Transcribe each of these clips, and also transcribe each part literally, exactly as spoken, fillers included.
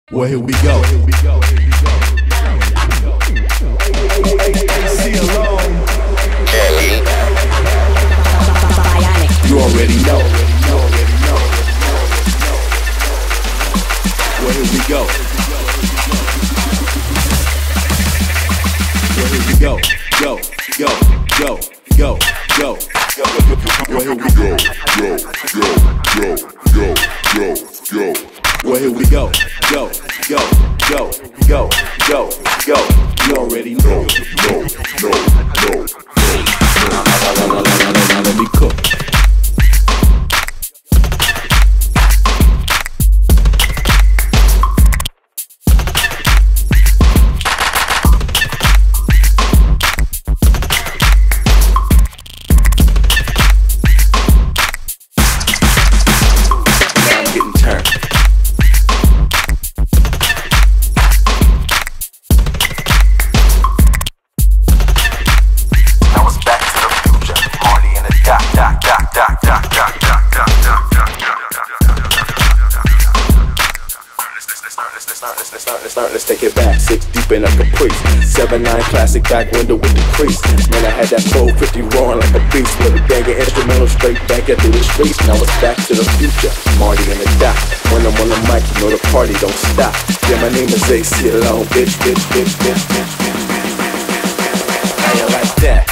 Well, here we go. Here we go. Here we go. You already know. Well, here we go. Well, here we go. Go, go, go, go, go, go. Well, here we go. Go, go, go, go, go, go. Well, here we go. Go, go, go, go, go, go. You already know. No, no, no, no. Let me cook. Let's take it back, six deep in a Caprice, seven nine classic back window with the crease. Man, I had that four fifty roaring like a beast with a banging instrumental straight back at through the streets. Now it's back to the future, Marty and the Doc. When I'm on the mic, you know the party don't stop. Yeah, my name is A C Alone, bitch, bitch, bitch, bitch, bitch, bitch, bitch, bitch, bitch. How you like that?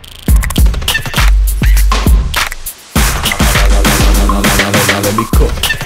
Let me cook.